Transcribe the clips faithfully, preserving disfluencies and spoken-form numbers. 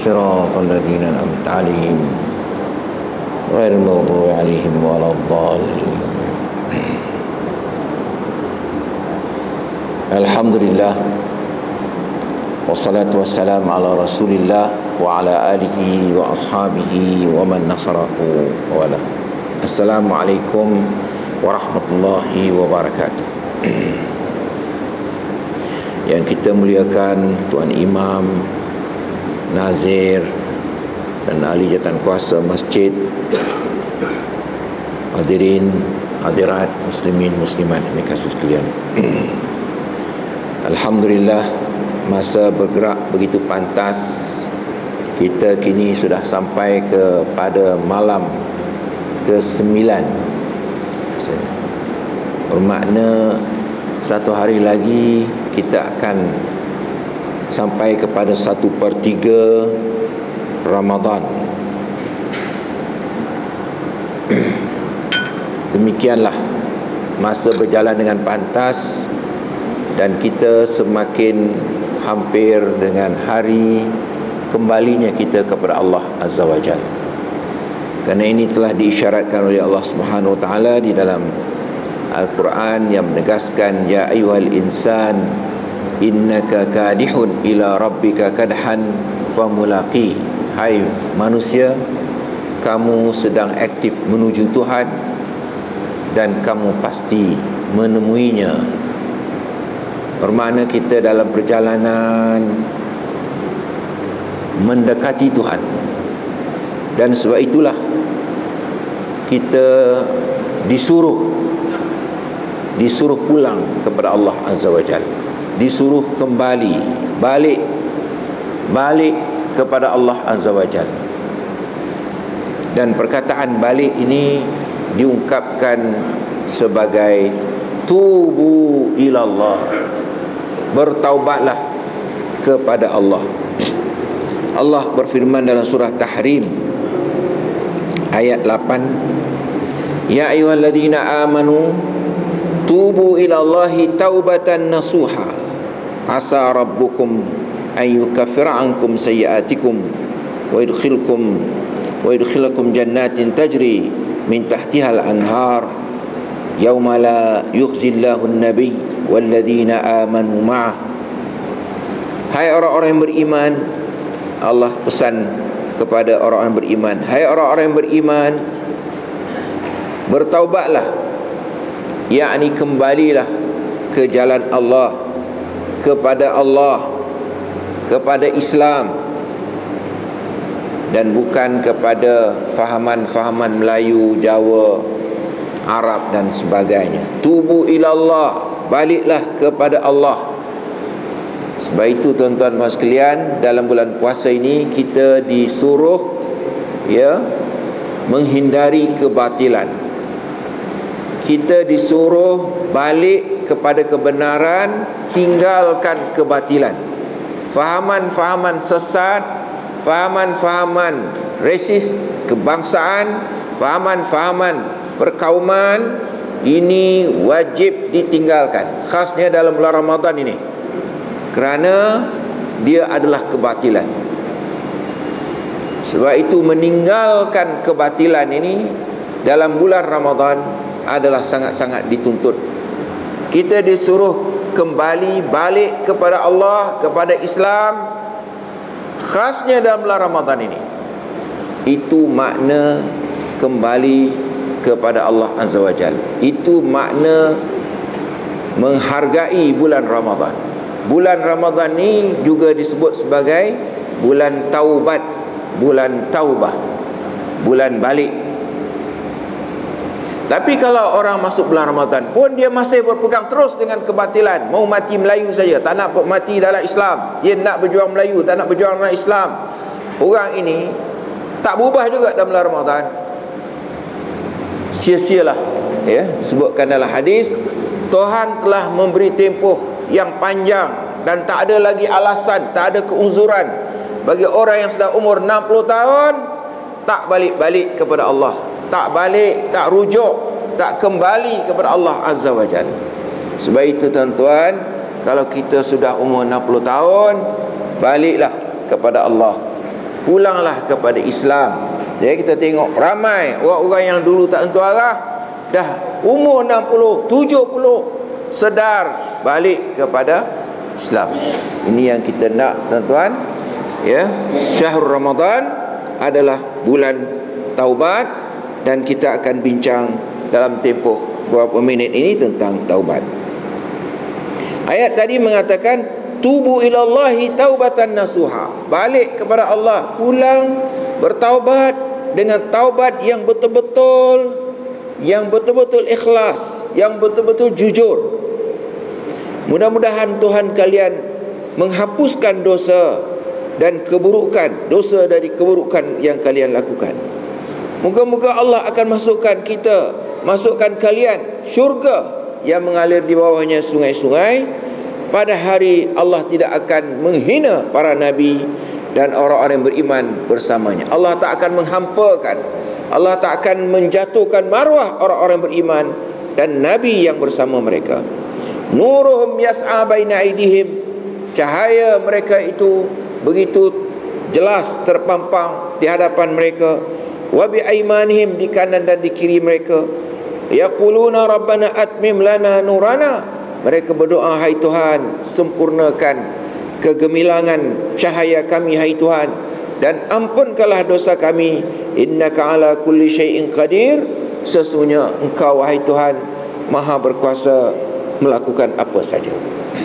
صراط الذين أنعمت عليهم غير المغضوب عليهم ولا الضالين. Alhamdulillah, wassalatu wassalamu ala rasulillah wa ala alihi wa ashabihi wa man nasarahu wa wala. Assalamualaikum warahmatullahi wabarakatuh. Yang kita muliakan Tuan Imam, Nazir dan ahli jawatan kuasa masjid, hadirin, hadirat, muslimin, muslimat yang dikasihi sekalian. Alhamdulillah, masa bergerak begitu pantas. Kita kini sudah sampai kepada malam ke sembilan. Bermakna satu hari lagi kita akan sampai kepada satu per tiga Ramadan. Demikianlah masa berjalan dengan pantas, dan kita semakin hampir dengan hari kembalinya kita kepada Allah Azza wa Jalla. Kerana ini telah diisyaratkan oleh Allah Subhanahu wa taala di dalam Al-Quran yang menegaskan, ya ayyuhal insan innaka kadihun ila rabbika kadhan famulaqi. Hai manusia, kamu sedang aktif menuju Tuhan dan kamu pasti menemuinya. Bermakna kita dalam perjalanan mendekati Tuhan. Dan sebab itulah kita disuruh disuruh pulang kepada Allah Azza wa Jalla, disuruh kembali balik balik kepada Allah Azza wa Jalla. Dan perkataan balik ini diungkapkan sebagai tubu ilallah, bertaubatlah kepada Allah. Allah berfirman dalam surah Tahrim ayat lapan, ya ayyuhalladzina amanu tubu ilallahi taubatan nasuha asa rabbukum an yukaffira ankum sayyi'atikum wa yudkhilkum wa yudkhilakum jannatin tajri min tahtihal anhar yauma la yukhzillahu an-nabiy walladzina amanu ma'ah. Hai orang-orang yang beriman, Allah pesan kepada orang-orang yang beriman, hai orang-orang yang beriman, bertaubatlah, yakni kembalilah ke jalan Allah, kepada Allah, kepada Islam, dan bukan kepada fahaman-fahaman Melayu, Jawa, Arab dan sebagainya. Tubu ilallah, baliklah kepada Allah. Sebab itu tuan-tuan dan sekalian, dalam bulan puasa ini kita disuruh ya menghindari kebatilan. Kita disuruh balik kepada kebenaran, tinggalkan kebatilan. Fahaman-fahaman sesat, fahaman-fahaman resis, kebangsaan, fahaman-fahaman perkauman, ini wajib ditinggalkan, khasnya dalam bulan Ramadan ini, kerana dia adalah kebatilan. Sebab itu meninggalkan kebatilan ini dalam bulan Ramadan adalah sangat-sangat dituntut. Kita disuruh kembali balik kepada Allah, kepada Islam, khasnya dalam bulan Ramadan ini. Itu makna kembali kepada Allah Azza wa Jalla. Itu makna menghargai bulan Ramadan. Bulan Ramadan ni juga disebut sebagai bulan taubat, bulan taubah, bulan balik. Tapi kalau orang masuk bulan Ramadan pun dia masih berpegang terus dengan kebatilan, mau mati Melayu saja, tak nak mati dalam Islam, dia nak berjuang Melayu, tak nak berjuang dalam Islam, orang ini tak berubah juga dalam bulan Ramadan, sia-sialah. Ya, disebutkan dalam hadis, Tuhan telah memberi tempoh yang panjang dan tak ada lagi alasan, tak ada keuzuran bagi orang yang sudah umur enam puluh tahun tak balik-balik kepada Allah, tak balik, tak rujuk, tak kembali kepada Allah Azza wa Jalla. Sebab itu tuan-tuan, kalau kita sudah umur enam puluh tahun, baliklah kepada Allah. pulanglah kepada Islam. Jadi kita tengok ramai orang-orang yang dulu tak tentu arah, dah umur enam puluh, tujuh puluh sedar balik kepada Islam. Ini yang kita nak, tuan-tuan. Ya, Syahrul Ramadan adalah bulan taubat, dan kita akan bincang dalam tempoh beberapa minit ini tentang taubat. Ayat tadi mengatakan tubu ilallahi taubatan nasuha, balik kepada Allah, pulang bertaubat dengan taubat yang betul-betul, yang betul-betul ikhlas, yang betul-betul jujur. Mudah-mudahan Tuhan kalian menghapuskan dosa dan keburukan, dosa dari keburukan yang kalian lakukan. Moga-moga Allah akan masukkan kita, masukkan kalian syurga yang mengalir di bawahnya sungai-sungai. Pada hari Allah tidak akan menghina para nabi dan orang-orang yang beriman bersamanya. Allah tak akan menghampakan, Allah tak akan menjatuhkan maruah orang-orang beriman dan nabi yang bersama mereka. Nuruhum yas'a baina aydihim, cahaya mereka itu begitu jelas terpampang di hadapan mereka. Wa bi aymanihim, di kanan dan di kiri mereka. Yaquluna rabbana atmim lana nurana, mereka berdoa, hai Tuhan, sempurnakan kegemilangan cahaya kami, hai Tuhan, dan ampunkanlah dosa kami. Innaka ala kulli syai'in qadir, sesungguhnya Engkau wahai Tuhan Maha berkuasa melakukan apa saja.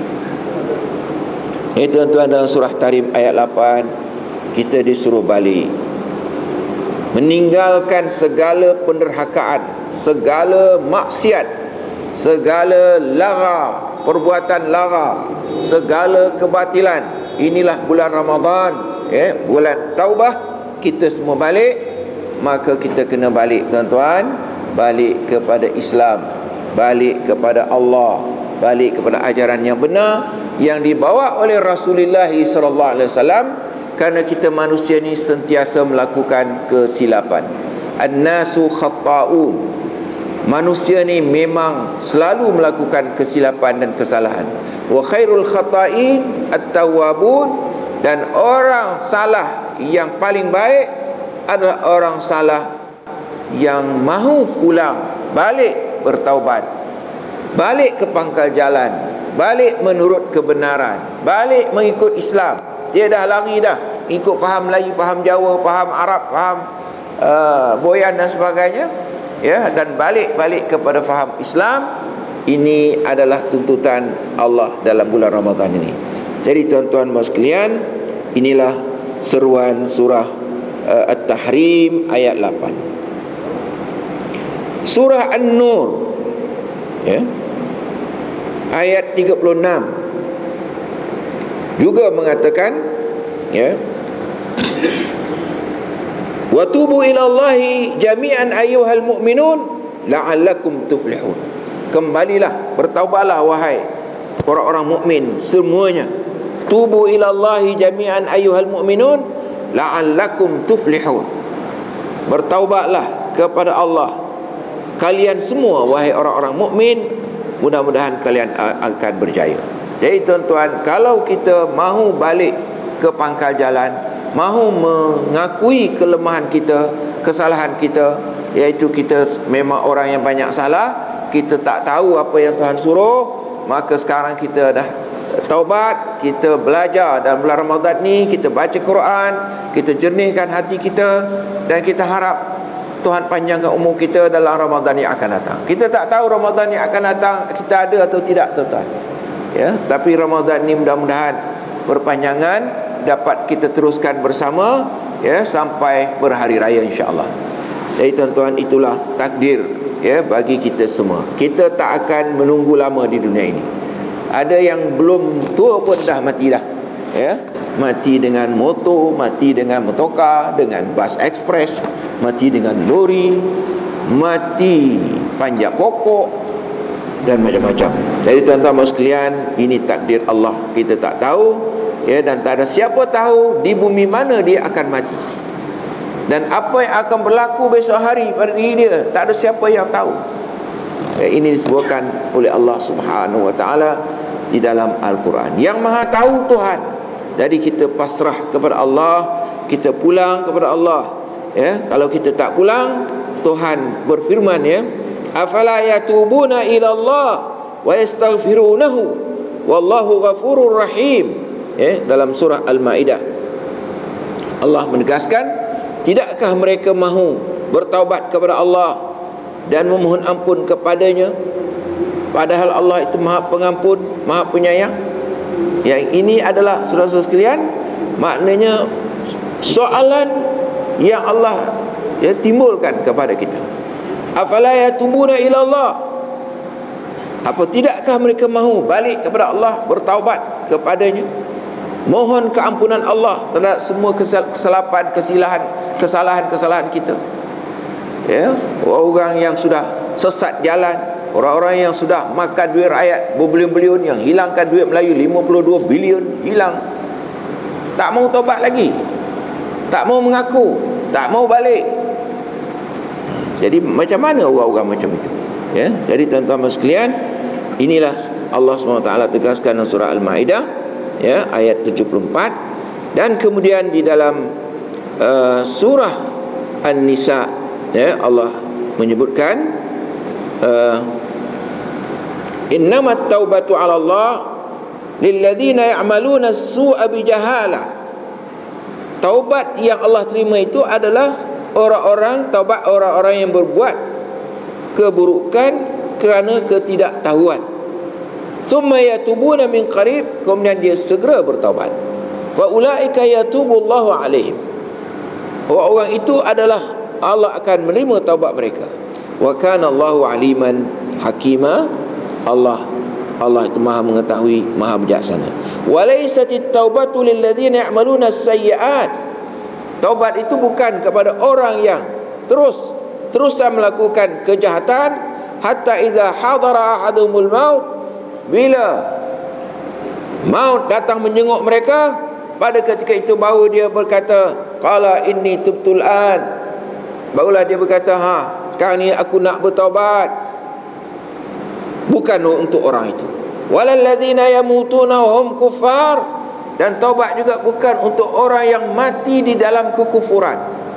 Ini tuan-tuan, dalam surah Tarim ayat lapan, kita disuruh balik, meninggalkan segala penderhakaan, segala maksiat, segala lara, perbuatan lara, segala kebatilan. Inilah bulan Ramadan, ya, bulan taubah. Kita semua balik, maka kita kena balik, tuan-tuan, balik kepada Islam, balik kepada Allah, balik kepada ajaran yang benar yang dibawa oleh Rasulullah sallallahu alaihi wasallam. Kerana kita manusia ni sentiasa melakukan kesilapan. An-nasu khatta'un, manusia ni memang selalu melakukan kesilapan dan kesalahan. Wa khairul khata'in at-tawwabun, dan orang salah yang paling baik adalah orang salah yang mahu pulang, balik bertaubat, balik ke pangkal jalan, balik menurut kebenaran, balik mengikut Islam. Dia dah lari dah, ikut faham Melayu, faham Jawa, faham Arab, faham uh, Boyan dan sebagainya, ya, dan balik-balik kepada faham Islam. Ini adalah tuntutan Allah dalam bulan Ramadan ini. Jadi tuan-tuan dan sekalian, inilah seruan surah uh, At-Tahrim ayat lapan. Surah An-Nur, ya, ayat tiga puluh enam juga mengatakan, ya, wa tubu ilallahi jami'an ayyuhal mu'minun la'allakum tuflihun. Kembalilah, bertaubatlah wahai orang-orang mukmin semuanya. Tubu ilallahi jami'an ayyuhal mu'minun la'allakum tuflihun. Bertaubatlah kepada Allah kalian semua wahai orang-orang mukmin, mudah-mudahan kalian akan berjaya. Jadi tuan-tuan, kalau kita mahu balik ke pangkal jalan, mahu mengakui kelemahan kita, kesalahan kita, iaitu kita memang orang yang banyak salah, kita tak tahu apa yang Tuhan suruh, maka sekarang kita dah taubat, kita belajar dalam bulan Ramadan ni, kita baca Quran, kita jernihkan hati kita, dan kita harap Tuhan panjangkan umur kita dalam Ramadan yang akan datang. Kita tak tahu Ramadan yang akan datang kita ada atau tidak, tuan-tuan, ya, tapi Ramadan ni mudah-mudahan berpanjangan, dapat kita teruskan bersama, ya, sampai berhari raya insya-Allah. Jadi tuan-tuan, itulah takdir, ya, bagi kita semua. Kita tak akan menunggu lama di dunia ini. Ada yang belum tua pun dah mati dah, ya, mati dengan motor, mati dengan motoka, dengan bas ekspres, mati dengan lori, mati panjat pokok, dan macam-macam. Jadi tuan-tuan sekalian, ini takdir Allah, kita tak tahu, ya, dan tak ada siapa tahu di bumi mana dia akan mati, dan apa yang akan berlaku besok hari pada diri dia, tak ada siapa yang tahu. Ya, ini disebutkan oleh Allah Subhanahu wa taala di dalam Al-Quran. Yang Maha tahu Tuhan. Jadi kita pasrah kepada Allah, kita pulang kepada Allah. Ya, kalau kita tak pulang, Tuhan berfirman, ya, afala yatubuna ila Allah wa yastaghfirunahu wallahu ghafurur rahim. Ya, dalam surah Al-Maidah Allah menegaskan, tidakkah mereka mahu bertaubat kepada Allah dan memohon ampun kepadanya, padahal Allah itu Maha Pengampun, Maha Penyayang. Yang ini adalah, saudara-saudara sekalian, maknanya soalan yang Allah ya timbulkan kepada kita. Afala yatubuna ila Allah, apa tidakkah mereka mahu balik kepada Allah, bertaubat kepadanya, mohon keampunan Allah terhadap semua kesilapan, kesilahan, kesalahan-kesalahan kita. Ya, orang yang sudah sesat jalan, orang-orang yang sudah makan duit rakyat berbilion-bilion, yang hilangkan duit Melayu lima puluh dua bilion, hilang, tak mau taubat lagi, tak mau mengaku, tak mau balik. Jadi macam mana orang-orang macam itu? Ya, jadi tuan-tuan sekalian, inilah Allah subhanahu wa taala tegaskan dalam surah Al-Maidah, ya, ayat tujuh puluh empat. Dan kemudian di dalam uh, surah An-Nisa, ya, Allah menyebutkan uh, innamat taubatu 'ala Allah lilladzina ya'maluna as-su'a bijahalah. Taubat yang Allah terima itu adalah orang-orang, taubat orang-orang yang berbuat keburukan kerana ketidaktahuan. Thumma yatubuna min qarib, kemudian dia segera bertaubat. Fa ulaika yatubullahu alaihim. Orang-orang itu adalah Allah akan menerima taubat mereka. Wa kana Allahu aliman hakima. Allah Allah itu Maha mengetahui, Maha bijaksana. Walaisatit taubatu lil ladzina ya'maluna as-sayyi'at. Taubat itu bukan kepada orang yang terus terusan melakukan kejahatan, hatta idza hadara ahadumul maut, bila maut datang menjenguk mereka, pada ketika itu baru dia berkata, qala inni tubtul an, barulah dia berkata, ha, sekarang ni aku nak bertaubat. Bukan untuk orang itu. Walal ladzina yamutuna wa hum kuffar, dan taubat juga bukan untuk orang yang mati di dalam kekufuran.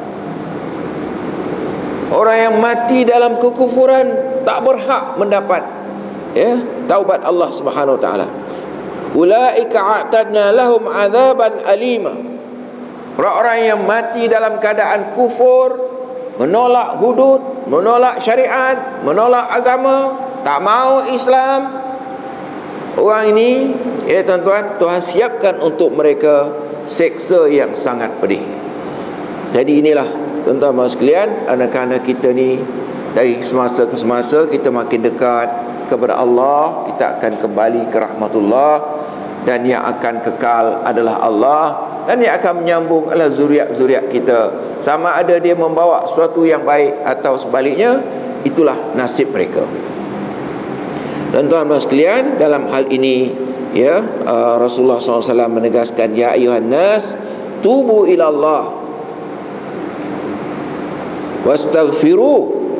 Orang yang mati dalam kekufuran tak berhak mendapat, ya, taubat Allah Subhanahu wa taala. Ulaika a'tadna lahum adzaban alima. Orang-orang yang mati dalam keadaan kufur, menolak hudud, menolak syariat, menolak agama, tak mau Islam, orang ini, ya tuan-tuan, Tuhan siapkan untuk mereka seksa yang sangat pedih. Jadi inilah tuan-tuan sekalian, anak-anak kita ni dari semasa ke semasa kita makin dekat kepada Allah, kita akan kembali ke rahmatullah, dan yang akan kekal adalah Allah, dan yang akan menyambung adalah zuriat-zuriat kita. Sama ada dia membawa sesuatu yang baik atau sebaliknya, itulah nasib mereka. Tuan-tuan sekalian, dalam hal ini, ya, uh, Rasulullah sallallahu alaihi wasallam menegaskan, ya ayuhan nas tubu ilallah wastaghfiru.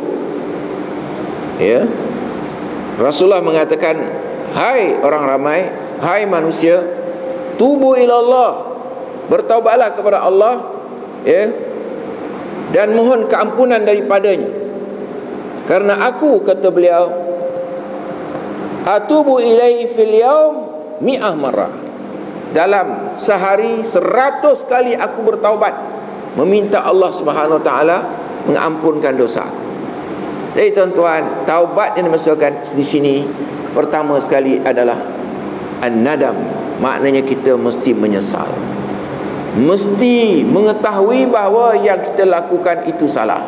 Ya, Rasulullah mengatakan, hai orang ramai, hai manusia, tubu ilallah, bertaubatlah kepada Allah, ya, dan mohon keampunan daripadanya. Karena aku, kata beliau, atubu ilaihi fil yaum mi'ah marrah, dalam sehari seratus kali aku bertaubat, meminta Allah Subhanahu wa taala mengampunkan dosa aku. Jadi tuan-tuan, taubat yang dimaksudkan di sini pertama sekali adalah an-nadam. Maknanya kita mesti menyesal, mesti mengetahui bahawa yang kita lakukan itu salah,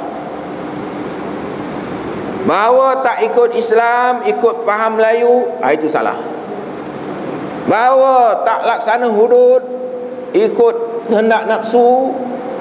bahawa tak ikut Islam, ikut faham Melayu, ah, itu salah. Bahawa tak laksana hudud, ikut kehendak nafsu,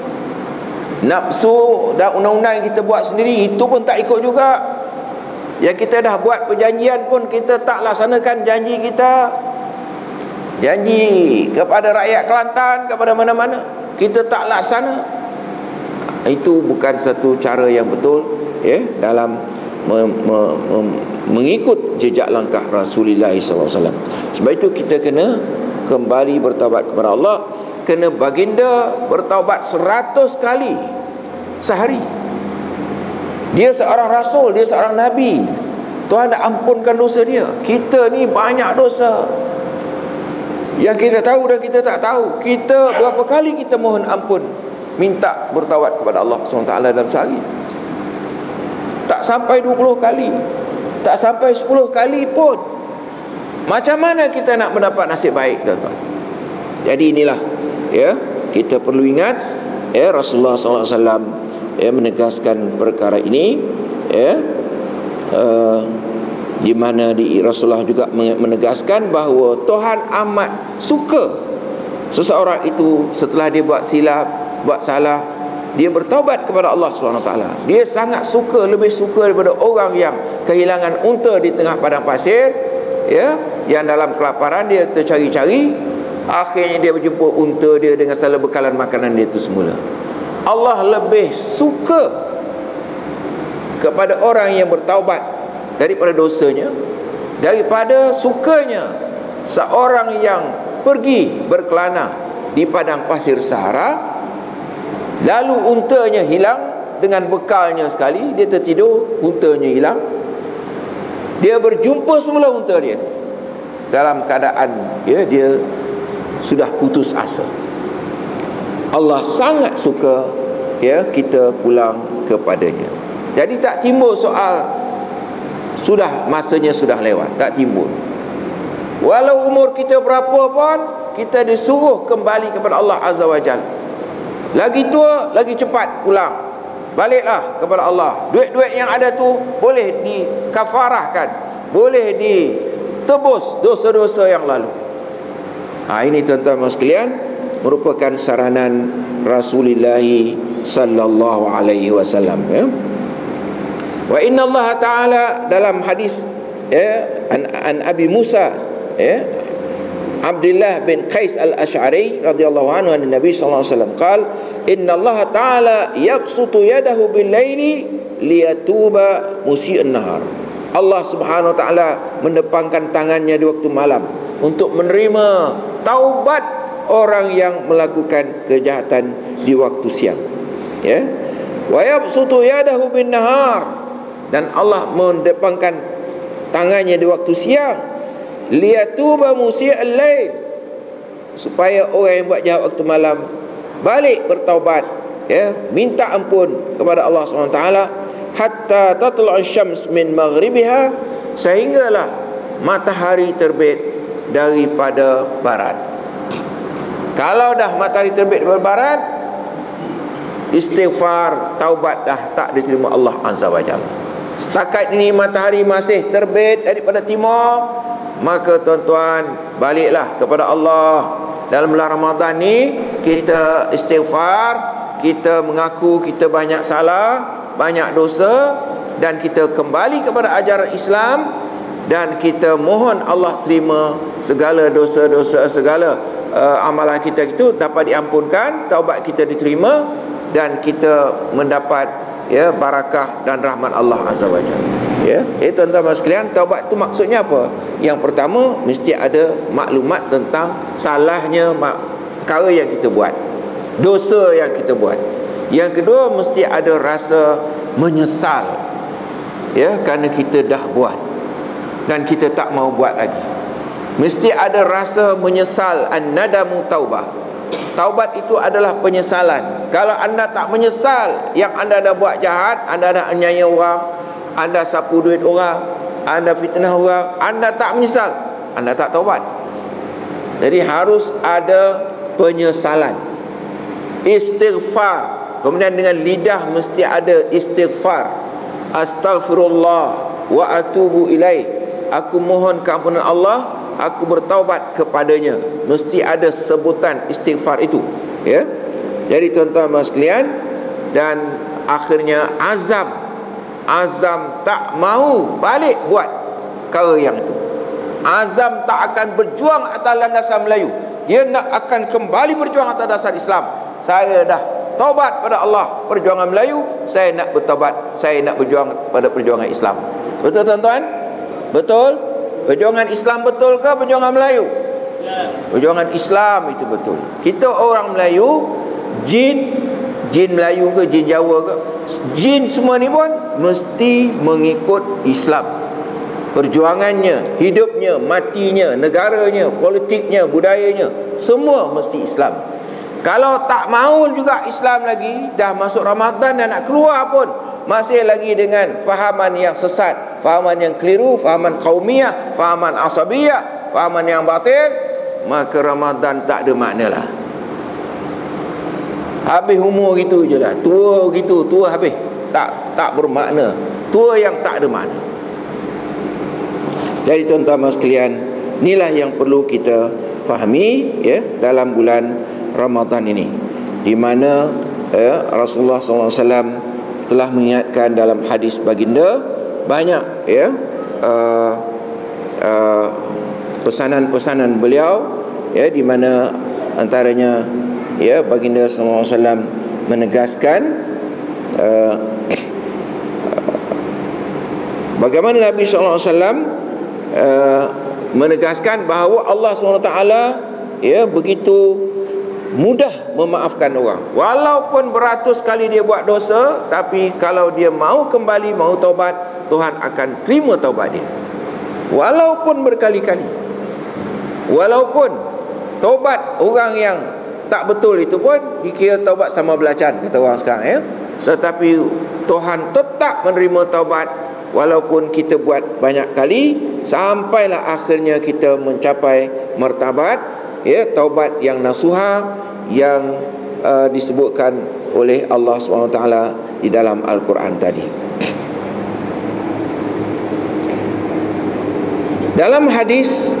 nafsu dan undang-undang yang kita buat sendiri, itu pun tak ikut juga. Yang kita dah buat perjanjian pun kita tak laksanakan janji kita, janji kepada rakyat Kelantan, kepada mana-mana, kita tak laksana. Itu bukan satu cara yang betul, ya, dalam me, me, me, mengikut jejak langkah Rasulullah sallallahu alaihi wasallam. Sebab itu kita kena kembali bertaubat kepada Allah, kena baginda bertaubat seratus kali sehari. Dia seorang rasul, dia seorang nabi. Tuhan nak ampunkan dosa dia. Kita ni banyak dosa yang kita tahu dan kita tak tahu. Kita berapa kali kita mohon ampun, minta bertaubat kepada Allah subhanahu wa taala dalam sehari? Tak sampai dua puluh kali, tak sampai sepuluh kali pun. Macam mana kita nak mendapat nasib baik, tuan-tuan? Jadi inilah, ya, kita perlu ingat, ya, Rasulullah sallallahu alaihi wasallam, ya, menegaskan perkara ini, ya, uh, di mana di Rasulullah juga menegaskan bahawa Tuhan amat suka seseorang itu setelah dia buat silap, buat salah, dia bertaubat kepada Allah subhanahu wa taala. Dia sangat suka, lebih suka daripada orang yang kehilangan unta di tengah padang pasir, ya, yang dalam kelaparan dia tercari-cari, akhirnya dia berjumpa unta dia dengan segala bekalan makanan dia itu semula. Allah lebih suka kepada orang yang bertaubat daripada dosanya, daripada sukanya seorang yang pergi berkelana di padang pasir Sahara, lalu untanya hilang dengan bekalnya sekali, dia tertidur, untanya hilang, dia berjumpa semula unta dia dalam keadaan, ya, dia sudah putus asa. Allah sangat suka, ya, kita pulang kepadanya. Jadi tak timbul soal sudah masanya sudah lewat, tak timbul. Walau umur kita berapa pun, kita disuruh kembali kepada Allah Azza wa Jalla. Lagi tua, lagi cepat pulang, baliklah kepada Allah. Duit-duit yang ada tu boleh dikafarahkan, boleh ditebus dosa-dosa yang lalu. Ha, ini tuan-tuan sekalian merupakan saranan Rasulullah sallallahu alaihi wasallam, ya. Wa inna Allah Ta'ala dalam hadis, ya, an, an Abi Musa, ya, Abdullah bin Qais al-Ash'ari radhiyallahu anhu an Nabi sallallahu alaihi wasallam qal inna Allah Ta'ala yabsutu yadahu bil laili liyatuba musii'an nahar. Allah Subhanahu wa taala mendepangkan tangannya di waktu malam untuk menerima taubat orang yang melakukan kejahatan di waktu siang, ya. Wa yabsutu yadahu bin nahar, dan Allah mendepangkan tangannya di waktu siang, liyatuba musii'al lail, supaya orang yang buat jahat waktu malam balik bertaubat, ya, minta ampun kepada Allah subhanahu wa taala, hatta tatlu'u syams min maghribiha, sehinggalah matahari terbit daripada barat. Kalau dah matahari terbit daripada barat, istighfar, taubat dah tak diterima Allah Azza wa Jalla. Setakat ini matahari masih terbit daripada timur, maka tuan-tuan baliklah kepada Allah. Dalam bulan Ramadan ni kita istighfar, kita mengaku kita banyak salah, banyak dosa, dan kita kembali kepada ajaran Islam, dan kita mohon Allah terima segala dosa-dosa, segala uh, amalan kita itu dapat diampunkan, taubat kita diterima, dan kita mendapat, ya, barakah dan rahmat Allah Azza wa Jalla, ya. Eh tuan-tuan sekalian, taubat itu maksudnya apa? Yang pertama, mesti ada maklumat tentang salahnya perkara yang kita buat, dosa yang kita buat. Yang kedua, mesti ada rasa menyesal, ya, kerana kita dah buat dan kita tak mau buat lagi. Mesti ada rasa menyesal, an-nadamu taubah. Taubat itu adalah penyesalan. Kalau anda tak menyesal yang anda dah buat jahat, anda dah aniaya orang, anda sapu duit orang, anda fitnah orang, anda tak menyesal, anda tak taubat. Jadi harus ada penyesalan, istighfar. Kemudian dengan lidah mesti ada istighfar. Astaghfirullah wa atubu ilaih. Aku mohon keampunan Allah, aku bertaubat kepadanya. Mesti ada sebutan istighfar itu, ya. Jadi tuan-tuan sekalian, dan akhirnya azam azam tak mau balik buat perkara yang itu. Azam tak akan berjuang atas landasan Melayu, dia nak akan kembali berjuang atas dasar Islam. Saya dah taubat pada Allah, perjuangan Melayu, saya nak bertaubat, saya nak berjuang pada perjuangan Islam. Betul tuan-tuan? Betul? Perjuangan Islam betul ke perjuangan Melayu? Perjuangan Islam itu betul. Kita orang Melayu, jin, jin Melayu ke, jin Jawa ke, jin semua ni pun mesti mengikut Islam. Perjuangannya, hidupnya, matinya, negaranya, politiknya, budayanya, semua mesti Islam. Kalau tak mahu juga Islam lagi, dah masuk Ramadan dan nak keluar pun masih lagi dengan fahaman yang sesat, fahaman yang keliru, fahaman qaumiyah, fahaman asabiyah, fahaman yang batil, maka Ramadan tak ada makna lah. Habis umur gitu je lah, tua gitu, tua habis, tak tak bermakna, tua yang tak ada makna. Jadi tuan-tuan sekalian, inilah yang perlu kita fahami ya dalam bulan Ramadan ini, di mana ya, Rasulullah sallallahu alaihi wasallam telah mengingatkan dalam hadis baginda banyak ya uh, uh, pesanan-pesanan beliau ya, di mana antaranya ya baginda sallallahu alaihi wasallam menegaskan uh, bagaimana Nabi sallallahu alaihi wasallam uh, menegaskan bahawa Allah subhanahu wa taala ya begitu mudah memaafkan orang. Walaupun beratus kali dia buat dosa, tapi kalau dia mau kembali, mau taubat, Tuhan akan terima taubat dia. Walaupun berkali-kali. Walaupun taubat orang yang tak betul itu pun dikira taubat sama belacan, kata orang sekarang ya. Tetapi Tuhan tetap menerima taubat walaupun kita buat banyak kali, sampailah akhirnya kita mencapai martabat ya taubat yang nasuha yang uh, disebutkan oleh Allah subhanahu wa taala di dalam Al-Quran tadi. Dalam hadis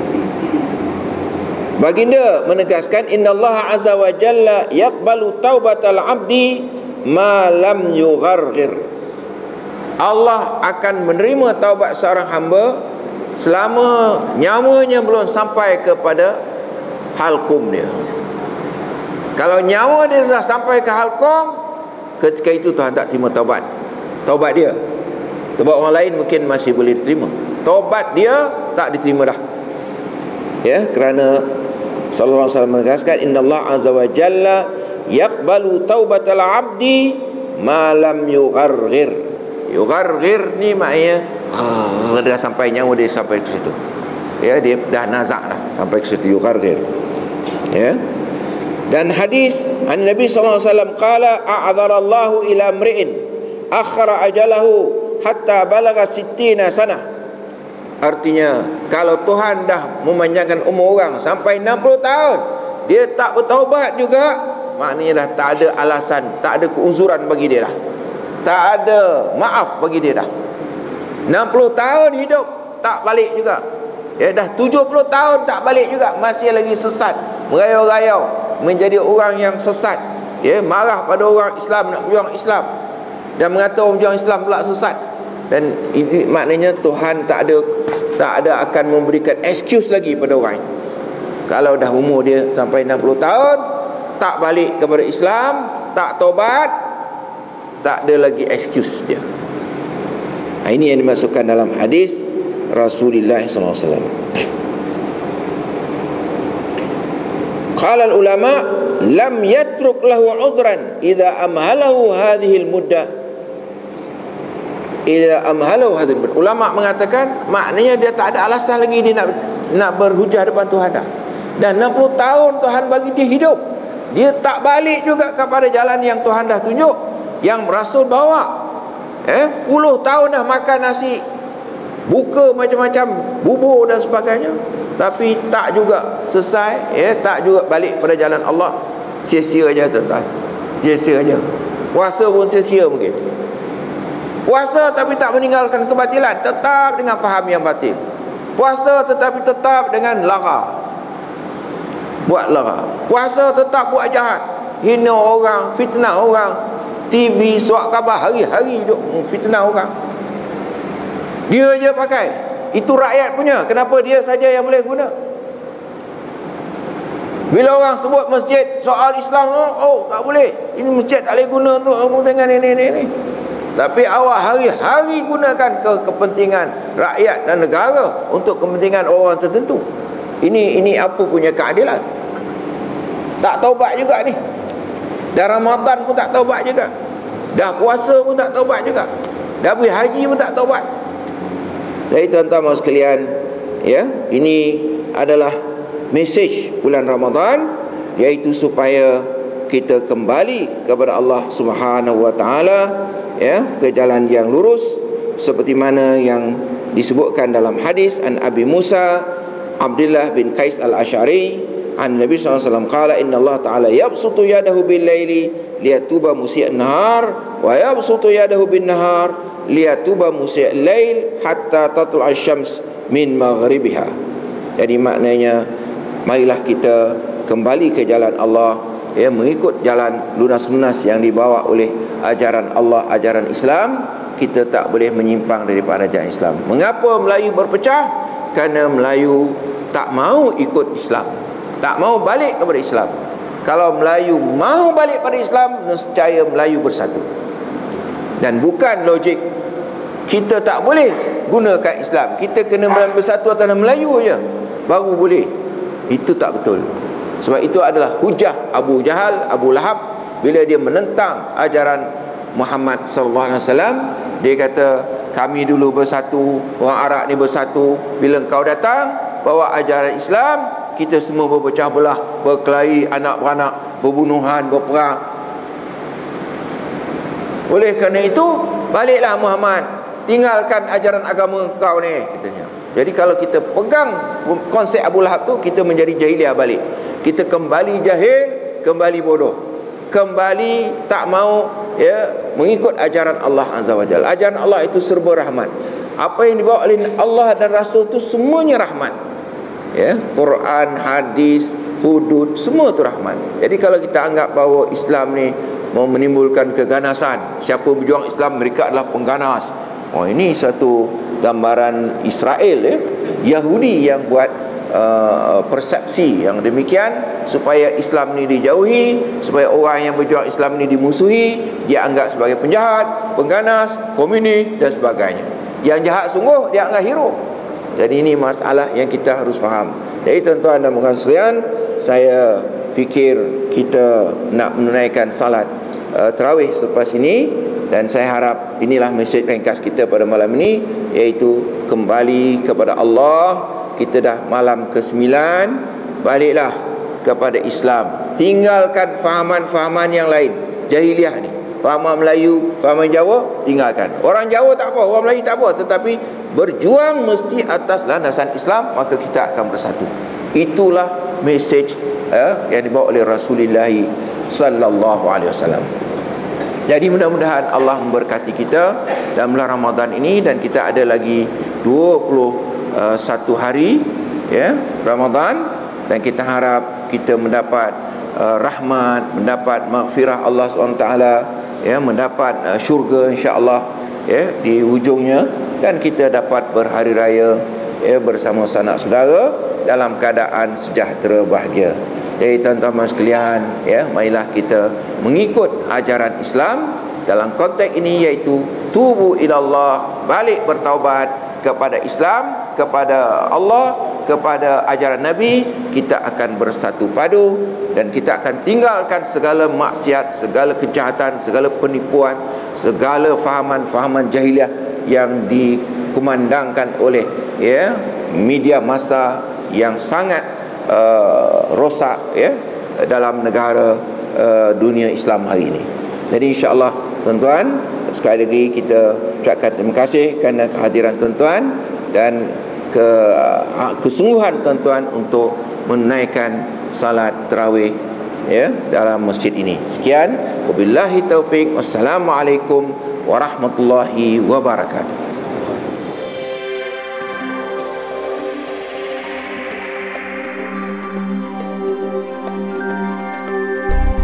baginda menegaskan, innallaha azza wa jalla yaqbalu taubatal abdi ma lam yugharghir. Allah akan menerima taubat seorang hamba selama nyawanya belum sampai kepada halkum dia. Kalau nyawa dia dah sampai ke halkum, ketika itu Tuhan tak terima taubat. Taubat dia. Taubat orang lain mungkin masih boleh diterima. Taubat dia tak diterima dah. Ya, kerana sallallahu alaihi wasallam menegaskan, innallaha azza wa jalla yaqbalu taubatal abdi ma lam yugharghir. Yugharghir ni maknanya ah, dah sampai nyawa dia sampai ke situ. Ya, dia dah nazak dah sampai ke situ, yugharghir. Ya. Dan hadis an Nabi sallallahu alaihi wasallam qala a'dzarallahu ila mri'in akhara ajalahu hatta balagha sittina sanah. Artinya kalau Tuhan dah memanjangkan umur orang sampai enam puluh tahun, dia tak bertaubat juga, maknanya dah tak ada alasan, tak ada keuzuran bagi dia dah. Tak ada maaf bagi dia dah. enam puluh tahun hidup tak balik juga. Ya, dah tujuh puluh tahun tak balik juga, masih lagi sesat, merayau-rayau, menjadi orang yang sesat. Ya, marah pada orang Islam, nak berjuang Islam, dan mengata orang berjuang Islam pula sesat. Dan ini maknanya Tuhan tak ada tak ada akan memberikan excuse lagi pada orang itu. Kalau dah umur dia sampai enam puluh tahun tak balik kepada Islam, tak taubat, tak ada lagi excuse dia. Nah, ini yang dimasukkan dalam hadis Rasulullah sallallahu alaihi wasallam. Qala al-ulama lam yatruk lahu uzran idza amhalahu hadhihi al-muddah. Idza amhalahu hadhihi al-muddah. Ulama mengatakan maknanya dia tak ada alasan lagi dia nak nak berhujah depan Tuhan dah. Dan enam puluh tahun Tuhan bagi dia hidup, dia tak balik juga kepada jalan yang Tuhan dah tunjuk, yang Rasul bawa. Eh, puluh tahun dah makan nasi, buka macam-macam bubur dan sebagainya, tapi tak juga selesai, ya, tak juga balik pada jalan Allah. Sia-sia aja tuan-tuan, sia-sia aja. Puasa pun sia-sia mungkin. Puasa tapi tak meninggalkan kebatilan, tetap dengan faham yang batil. Puasa tetapi tetap dengan lara, buat lara. Puasa tetap buat jahat, hina orang, fitnah orang. T V, suak khabar hari-hari duk fitnah orang. Dia je pakai. Itu rakyat punya. Kenapa dia saja yang boleh guna? Bila orang sebut masjid soal Islam, oh tak boleh, ini masjid tak boleh guna untuk dengan ini ini ini. Tapi awak hari-hari gunakan ke kepentingan rakyat dan negara, untuk kepentingan orang tertentu. Ini ini apa punya keadilan? Tak taubat juga ni. Dah Ramadan pun tak taubat juga. Dah puasa pun tak taubat juga. Dah pergi haji pun tak taubat. Jadi tuan-tuan sekalian, ya, ini adalah mesej bulan Ramadan, iaitu supaya kita kembali kepada Allah Subhanahu wa taala, ya, ke jalan yang lurus seperti mana yang disebutkan dalam hadis an Abi Musa Abdullah bin Qais al-Asy'ari an Nabi sallallahu alaihi wasallam qala inna Allah ta'ala yabsutu yadahu bil laili liyatuba musii'an nahar wa yabsutu yadahu bin nahar liyatuba musii'al lail hatta tatlu'a asy-syams min maghribiha. Jadi maknanya, marilah kita kembali ke jalan Allah, ya, mengikut jalan lunas-lunas yang dibawa oleh ajaran Allah, ajaran Islam. Kita tak boleh menyimpang daripada ajaran Islam. Mengapa Melayu berpecah? Kerana Melayu tak mau ikut Islam, tak mau balik kepada Islam. Kalau Melayu mau balik pada Islam, nescaya Melayu bersatu. Dan bukan logik kita tak boleh gunakan Islam, kita kena bersatu atas Melayu je baru boleh. Itu tak betul. Sebab itu adalah hujah Abu Jahal, Abu Lahab, bila dia menentang ajaran Muhammad sallallahu alaihi wasallam. Dia kata, kami dulu bersatu, orang Arab ni bersatu. Bila engkau datang bawa ajaran Islam, kita semua berpecah belah, berkelahi, anak beranak, berbunuhan, berperang. Oleh kerana itu, baliklah Muhammad, tinggalkan ajaran agama kau ni, katanya. Jadi kalau kita pegang konsep Abu Lahab tu, kita menjadi jahiliah balik. Kita kembali jahil, kembali bodoh, kembali tak mau, ya, mengikut ajaran Allah Azza wa Jalla. Ajaran Allah itu serba rahmat. Apa yang dibawa oleh Allah dan Rasul itu semuanya rahmat, ya. Quran, hadis, hudud, semua itu rahmat. Jadi kalau kita anggap bahawa Islam ni mau menimbulkan keganasan, siapa berjuang Islam mereka adalah pengganas, oh, ini satu gambaran Israel, ya, Yahudi yang buat uh, persepsi yang demikian supaya Islam ni dijauhi, supaya orang yang berjuang Islam ni dimusuhi, dia anggap sebagai penjahat, pengganas, komunis dan sebagainya. Yang jahat sungguh dia anggap hero. Jadi ini masalah yang kita harus faham. Jadi tuan-tuan dan puan-puan sekalian, saya fikir kita nak menunaikan salat uh, tarawih selepas ini, dan saya harap inilah mesej ringkas kita pada malam ini, iaitu kembali kepada Allah. Kita dah malam ke sembilan, baliklah kepada Islam. Tinggalkan fahaman-fahaman yang lain, jahiliah ni. Fahaman Melayu, fahaman Jawa, tinggalkan. Orang Jawa tak apa, orang Melayu tak apa, tetapi berjuang mesti atas landasan Islam, maka kita akan bersatu. Itulah mesej eh, yang dibawa oleh Rasulullah sallallahu alaihi wasallam. Jadi mudah-mudahan Allah memberkati kita dalam bulan Ramadan ini, dan kita ada lagi dua puluh satu hari, ya, Ramadan, dan kita harap kita mendapat uh, rahmat, mendapat maghfirah Allah subhanahu wa taala, ya, mendapat uh, syurga insya-Allah, ya, di hujungnya, dan kita dapat berhari raya, ya, bersama sanak saudara dalam keadaan sejahtera bahagia. Jadi tuan-tuan sekalian, ya, marilah kita mengikut ajaran Islam dalam konteks ini, iaitu tubu ilallah, balik bertaubat kepada Islam, kepada Allah, kepada ajaran Nabi. Kita akan bersatu padu, dan kita akan tinggalkan segala maksiat, segala kejahatan, segala penipuan, segala fahaman-fahaman jahiliah yang dikumandangkan oleh, ya, media massa yang sangat uh, rosak, ya, dalam negara uh, dunia Islam hari ini. Jadi insya-Allah tuan-tuan, sekali lagi kita ucapkan terima kasih kerana kehadiran tuan-tuan dan ke kesungguhan tuan-tuan untuk menunaikan salat tarawih, ya, dalam masjid ini. Sekian, wabillahi taufik, wassalamualaikum warahmatullahi wabarakatuh.